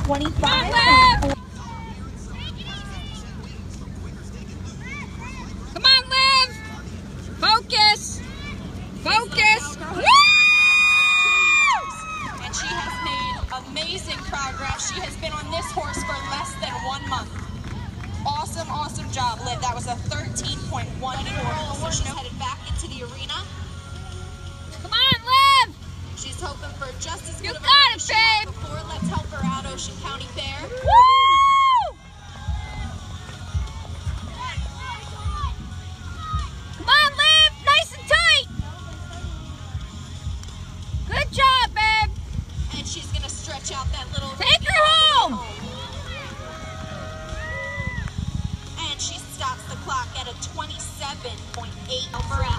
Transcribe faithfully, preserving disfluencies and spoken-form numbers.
twenty-five. Come on, Liv! Focus! Focus! And she has made amazing progress. She has been on this horse for less than one month. Awesome, awesome job, Liv. That was a thirteen point one four. She's headed back into the arena. Come on, Liv! She's hoping for just as good You of a got it, finish she had babe! before. Let's help her out, Ocean County Fair. Woo! Come on, Liv! Nice and tight! Good job, babe! And she's going to stretch out that little... Take her home! And she stops the clock at a twenty-seven point eight over